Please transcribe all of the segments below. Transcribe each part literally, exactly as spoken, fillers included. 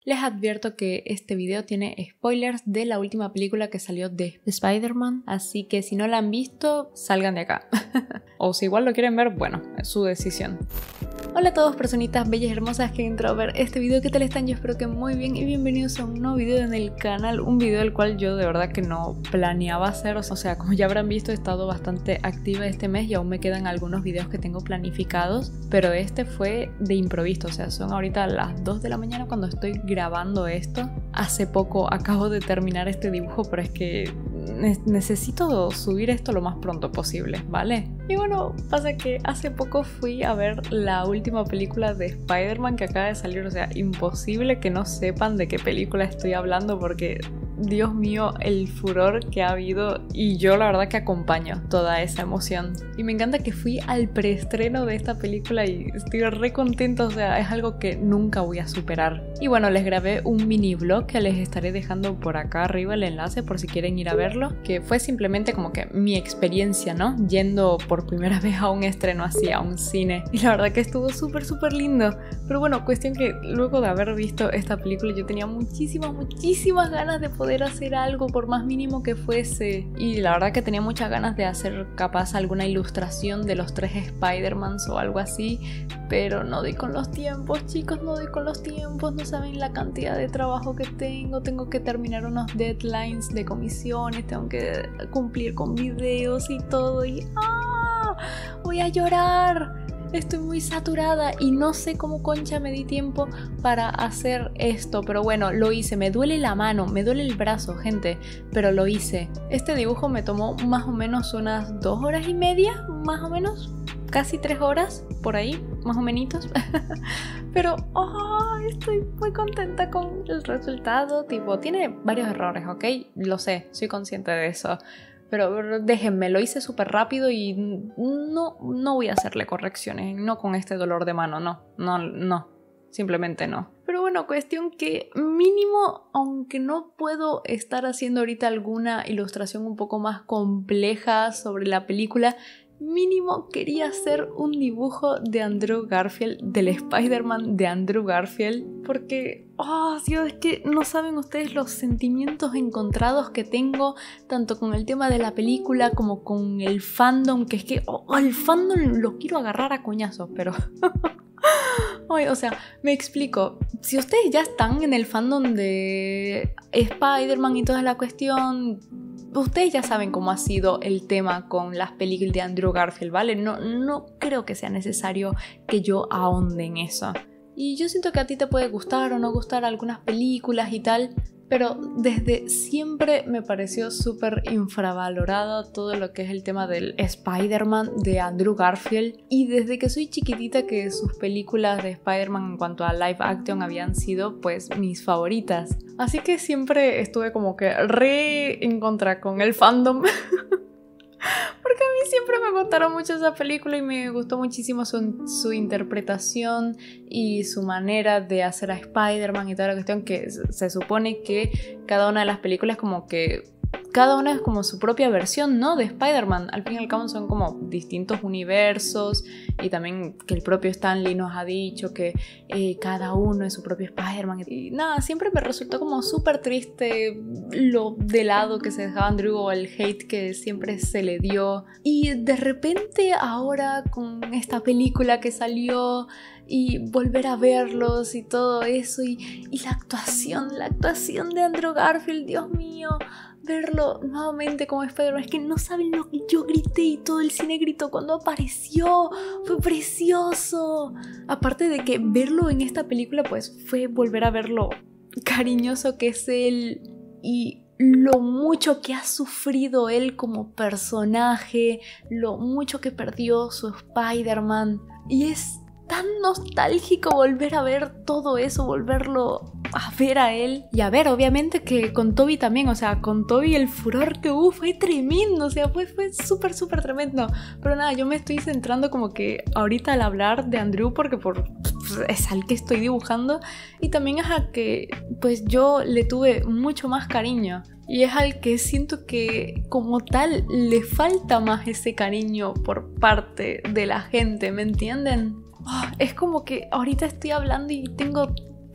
Les advierto que este video tiene spoilers de la última película que salió de Spider-Man, así que si no la han visto, salgan de acá. O si igual lo quieren ver, bueno, es su decisión. Hola a todos, personitas bellas y hermosas que han entrado a ver este video. ¿Qué tal están? Yo espero que muy bien y bienvenidos a un nuevo video en el canal. Un video del cual yo de verdad que no planeaba hacer. O sea, como ya habrán visto, he estado bastante activa este mes y aún me quedan algunos videos que tengo planificados. Pero este fue de improviso, o sea, son ahorita las dos de la mañana cuando estoy grabando esto. Hace poco acabo de terminar este dibujo, pero es que ne- necesito subir esto lo más pronto posible, ¿vale? Y bueno, pasa que hace poco fui a ver la última película de Spider-Man que acaba de salir, o sea, imposible que no sepan de qué película estoy hablando porque, Dios mío, el furor que ha habido y yo la verdad que acompaño toda esa emoción. Y me encanta que fui al preestreno de esta película y estoy re contenta, o sea, es algo que nunca voy a superar. Y bueno, les grabé un mini vlog que les estaré dejando por acá arriba el enlace por si quieren ir a verlo, que fue simplemente como que mi experiencia, ¿no? Yendo por primera vez a un estreno así, a un cine. Y la verdad que estuvo súper súper lindo. Pero bueno, cuestión que luego de haber visto esta película yo tenía muchísimas, muchísimas ganas de poder hacer algo por más mínimo que fuese. Y la verdad que tenía muchas ganas de hacer capaz alguna ilustración de los tres Spider-Mans o algo así. Pero no doy con los tiempos, chicos, no doy con los tiempos. No saben la cantidad de trabajo que tengo. Tengo que terminar unos deadlines de comisiones. Tengo que cumplir con videos y todo. Y ¡ah! Voy a llorar. Estoy muy saturada y no sé cómo concha me di tiempo para hacer esto, pero bueno, lo hice. Me duele la mano, me duele el brazo, gente, pero lo hice. Este dibujo me tomó más o menos unas dos horas y media, más o menos, casi tres horas, por ahí, más o menos. Pero oh, estoy muy contenta con el resultado. Tipo, tiene varios errores, ¿ok? Lo sé, soy consciente de eso. Pero déjenme, lo hice súper rápido y no, no voy a hacerle correcciones, no con este dolor de mano, no, no, no, simplemente no. Pero bueno, cuestión que mínimo, aunque no puedo estar haciendo ahorita alguna ilustración un poco más compleja sobre la película, mínimo quería hacer un dibujo de Andrew Garfield, del Spider-Man de Andrew Garfield, porque, oh Dios, es que no saben ustedes los sentimientos encontrados que tengo, tanto con el tema de la película como con el fandom, que es que, oh, el fandom lo quiero agarrar a coñazos, pero... Oye, o sea, me explico. Si ustedes ya están en el fandom de Spider-Man y toda la cuestión, ustedes ya saben cómo ha sido el tema con las películas de Andrew Garfield, ¿vale? No, no creo que sea necesario que yo ahonde en eso. Y yo siento que a ti te puede gustar o no gustar algunas películas y tal, pero desde siempre me pareció súper infravalorado todo lo que es el tema del Spider-Man de Andrew Garfield. Y desde que soy chiquitita que sus películas de Spider-Man en cuanto a live action habían sido pues mis favoritas. Así que siempre estuve como que re en contra con el fandom. Porque a mí siempre me gustaron mucho esa película y me gustó muchísimo su, su interpretación y su manera de hacer a Spider-Man y toda la cuestión, que se supone que cada una de las películas como que... Cada una es como su propia versión, ¿no? De Spider-Man. Al fin y al cabo son como distintos universos y también que el propio Stan Lee nos ha dicho que eh, cada uno es su propio Spider-Man. Y nada, siempre me resultó como súper triste lo de lado que se dejaba Andrew o el hate que siempre se le dio. Y de repente ahora con esta película que salió y volver a verlos y todo eso y, y la actuación, la actuación de Andrew Garfield, Dios mío, verlo nuevamente como Spider-Man, es que no saben lo que yo grité y todo el cine gritó cuando apareció, fue precioso. Aparte de que verlo en esta película pues fue volver a ver lo cariñoso que es él y lo mucho que ha sufrido él como personaje, lo mucho que perdió su Spider-Man, y es tan nostálgico volver a ver todo eso, volverlo a ver a él. Y a ver, obviamente que con Tobey también, o sea, con Tobey el furor que hubo fue tremendo, o sea, fue, fue súper, súper tremendo. Pero nada, yo me estoy centrando como que ahorita al hablar de Andrew porque por, es al que estoy dibujando y también es a que pues yo le tuve mucho más cariño. Y es al que siento que como tal le falta más ese cariño por parte de la gente, ¿me entienden? Oh, es como que ahorita estoy hablando y tengo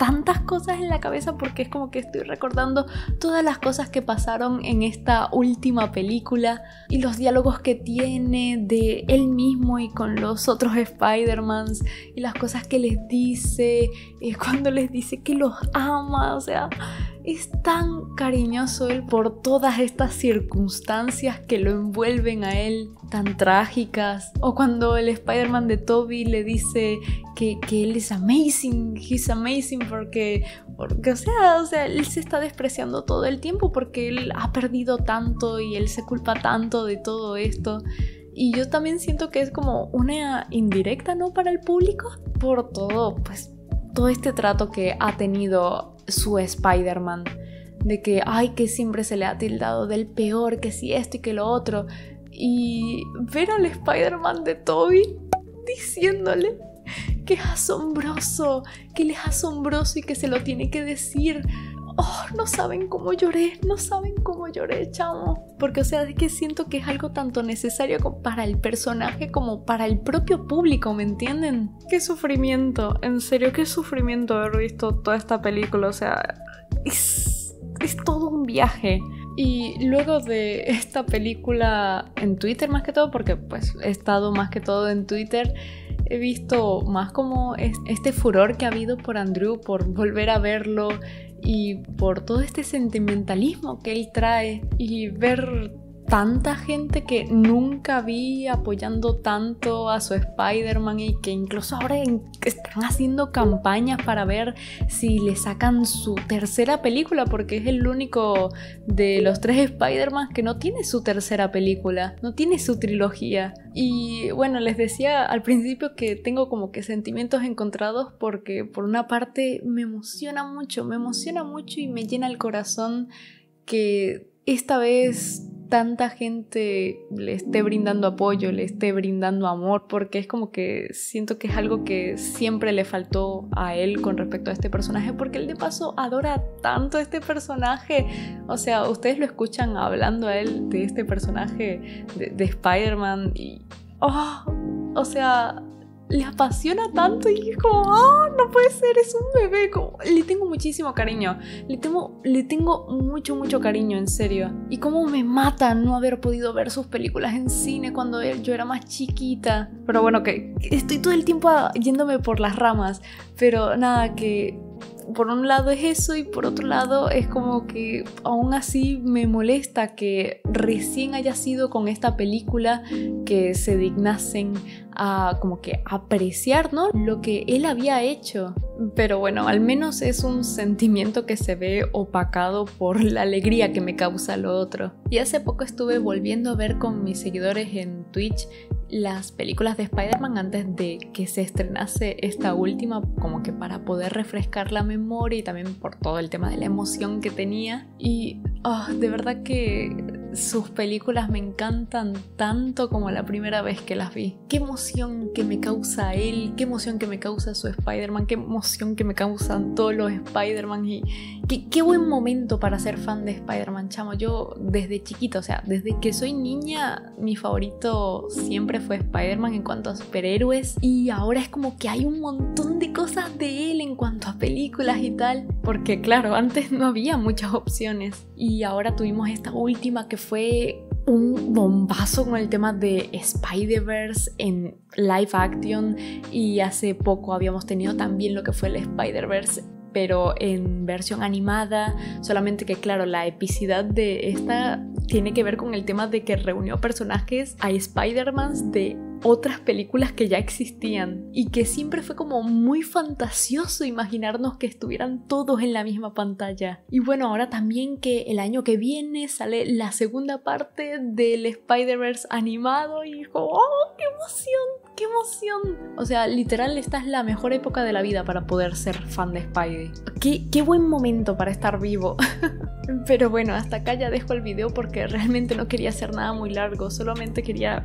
tantas cosas en la cabeza porque es como que estoy recordando todas las cosas que pasaron en esta última película y los diálogos que tiene de él mismo y con los otros Spider-Mans y las cosas que les dice, eh, cuando les dice que los ama, o sea, es tan cariñoso él por todas estas circunstancias que lo envuelven a él, tan trágicas. O cuando el Spider-Man de Tobey le dice que, que él es amazing, he's amazing porque, porque o, sea, o sea, él se está despreciando todo el tiempo porque él ha perdido tanto y él se culpa tanto de todo esto. Y yo también siento que es como una indirecta, ¿no?, para el público por todo, pues, todo este trato que ha tenido su Spider-Man, de que ay, que siempre se le ha tildado del peor, que si esto y que lo otro, y ver al Spider-Man de Tobey diciéndole que es asombroso, que él es asombroso y que se lo tiene que decir. Oh, no saben cómo lloré, no saben cómo lloré, chamo. Porque, o sea, es que siento que es algo tanto necesario para el personaje como para el propio público, ¿me entienden? Qué sufrimiento, en serio, qué sufrimiento haber visto toda esta película, o sea, es, es todo un viaje. Y luego de esta película en Twitter más que todo, porque pues he estado más que todo en Twitter, he visto más como este furor que ha habido por Andrew, por volver a verlo y por todo este sentimentalismo que él trae y ver tanta gente que nunca vi apoyando tanto a su Spider-Man y que incluso ahora están haciendo campañas para ver si le sacan su tercera película, porque es el único de los tres Spider-Man que no tiene su tercera película, no tiene su trilogía. Y bueno, les decía al principio que tengo como que sentimientos encontrados porque por una parte me emociona mucho, me emociona mucho y me llena el corazón que esta vez tanta gente le esté brindando apoyo, le esté brindando amor, porque es como que siento que es algo que siempre le faltó a él con respecto a este personaje, porque él de paso adora tanto a este personaje. O sea, ustedes lo escuchan hablando a él de este personaje de, de Spider-Man y oh, o sea, le apasiona tanto y es como, oh, no puede ser, es un bebé. Como, le tengo muchísimo cariño, le tengo, le tengo mucho, mucho cariño, en serio. Y cómo me mata no haber podido ver sus películas en cine cuando él, yo era más chiquita. Pero bueno, que estoy todo el tiempo yéndome por las ramas, pero nada, que por un lado es eso y por otro lado es como que aún así me molesta que recién haya sido con esta película que se dignasen a como que apreciar, ¿no?, lo que él había hecho. Pero bueno, al menos es un sentimiento que se ve opacado por la alegría que me causa lo otro. Y hace poco estuve volviendo a ver con mis seguidores en Twitch las películas de Spider-Man antes de que se estrenase esta última, como que para poder refrescar la memoria y también por todo el tema de la emoción que tenía. Y oh, de verdad que sus películas me encantan tanto como la primera vez que las vi. Qué emoción que me causa él, qué emoción que me causa su Spider-Man, qué emoción que me causan todos los Spider-Man y qué, qué buen momento para ser fan de Spider-Man, chamo. Yo desde chiquita, o sea, desde que soy niña, mi favorito siempre fue Spider-Man en cuanto a superhéroes y ahora es como que hay un montón de cosas de él en cuanto a películas y tal, porque claro, antes no había muchas opciones y ahora tuvimos esta última que fue un bombazo con el tema de Spider-Verse en live action y hace poco habíamos tenido también lo que fue el Spider-Verse pero en versión animada, solamente que claro, la epicidad de esta tiene que ver con el tema de que reunió personajes a Spider-Man de otras películas que ya existían y que siempre fue como muy fantasioso imaginarnos que estuvieran todos en la misma pantalla. Y bueno, ahora también que el año que viene sale la segunda parte del Spider-Verse animado y dijo, ¡oh, qué emoción! ¡Qué emoción! O sea, literal, esta es la mejor época de la vida para poder ser fan de Spidey. ¡Qué, qué buen momento para estar vivo! Pero bueno, hasta acá ya dejo el video porque realmente no quería hacer nada muy largo, solamente quería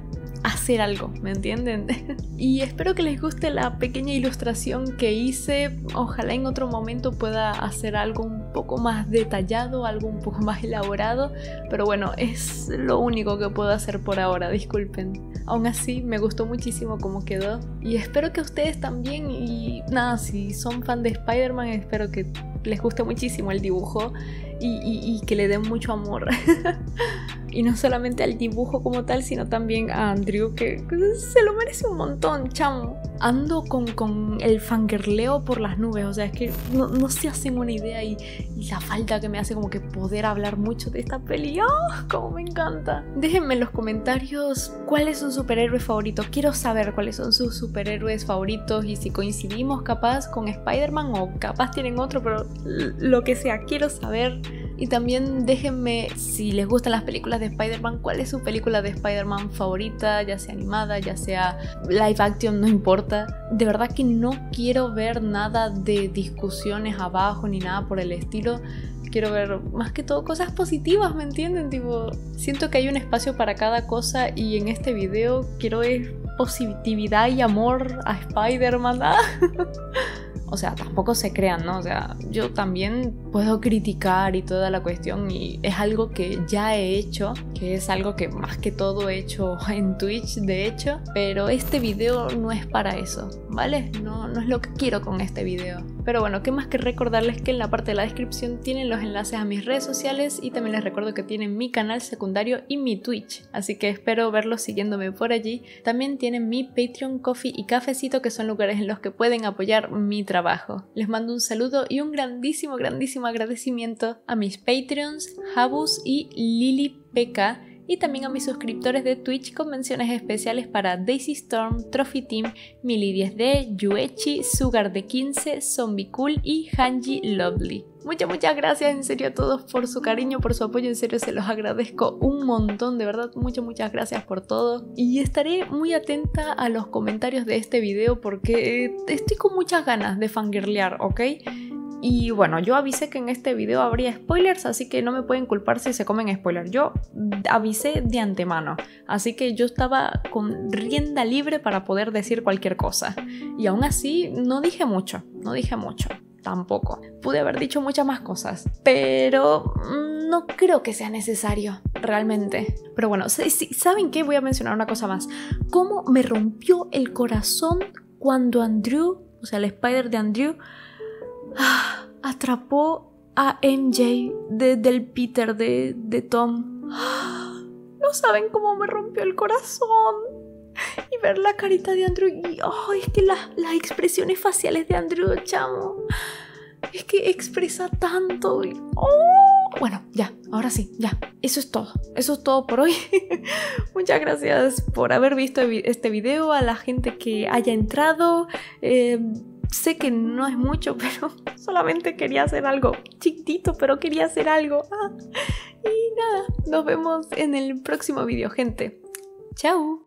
hacer algo, ¿me entienden? Y espero que les guste la pequeña ilustración que hice. Ojalá en otro momento pueda hacer algo un poco más detallado, algo un poco más elaborado, pero bueno, es lo único que puedo hacer por ahora, disculpen. Aún así, me gustó muchísimo cómo quedó y espero que ustedes también. Y nada, si son fan de Spider-Man, espero que les guste muchísimo el dibujo y, y, y que le den mucho amor. Y no solamente al dibujo como tal, sino también a Andrew, que se lo merece un montón, chamo. Ando con, con el fangirleo por las nubes, o sea, es que no, no se hacen una idea y, y la falta que me hace como que poder hablar mucho de esta peli. ¡Oh, cómo me encanta! Déjenme en los comentarios cuál es su superhéroe favorito. Quiero saber cuáles son sus superhéroes favoritos y si coincidimos capaz con Spider-Man o capaz tienen otro, pero lo que sea, quiero saber. Y también déjenme, si les gustan las películas de Spider-Man, cuál es su película de Spider-Man favorita, ya sea animada, ya sea live action, no importa. De verdad que no quiero ver nada de discusiones abajo ni nada por el estilo. Quiero ver más que todo cosas positivas, ¿me entienden? Tipo, siento que hay un espacio para cada cosa y en este video quiero ver positividad y amor a Spider-Man. ¿Ah? O sea, tampoco se crean, ¿no? O sea, yo también puedo criticar y toda la cuestión y es algo que ya he hecho, que es algo que más que todo he hecho en Twitch, de hecho, pero este video no es para eso, ¿vale? No, no es lo que quiero con este video. Pero bueno, qué más que recordarles que en la parte de la descripción tienen los enlaces a mis redes sociales y también les recuerdo que tienen mi canal secundario y mi Twitch, así que espero verlos siguiéndome por allí. También tienen mi Patreon, Ko-fi y Cafecito, que son lugares en los que pueden apoyar mi trabajo. Les mando un saludo y un grandísimo, grandísimo agradecimiento a mis Patreons, Habus y Lili P K, y también a mis suscriptores de Twitch con menciones especiales para Daisy Storm, Trophy Team, Mili diez D, Yuechi, Sugar de quince, Zombie Cool y Hanji Lovely. Muchas, muchas gracias en serio a todos por su cariño, por su apoyo, en serio se los agradezco un montón, de verdad, muchas, muchas gracias por todo. Y estaré muy atenta a los comentarios de este video porque estoy con muchas ganas de fangirlear, ¿ok? Y bueno, yo avisé que en este video habría spoilers, así que no me pueden culpar si se comen spoilers. Yo avisé de antemano, así que yo estaba con rienda libre para poder decir cualquier cosa. Y aún así no dije mucho, no dije mucho, tampoco. Pude haber dicho muchas más cosas, pero no creo que sea necesario, realmente. Pero bueno, ¿saben qué? Voy a mencionar una cosa más. ¿Cómo me rompió el corazón cuando Andrew, o sea, el Spider de Andrew, atrapó a M J de, del Peter de, de Tom? No saben cómo me rompió el corazón. Y ver la carita de Andrew y oh, es que la, las expresiones faciales de Andrew, chamo, es que expresa tanto. Y, oh. Bueno, ya, ahora sí, ya. Eso es todo. Eso es todo por hoy. Muchas gracias por haber visto este video, a la gente que haya entrado. Eh, Sé que no es mucho, pero solamente quería hacer algo chiquitito, pero quería hacer algo. Ah, y nada, nos vemos en el próximo video, gente. ¡Chao!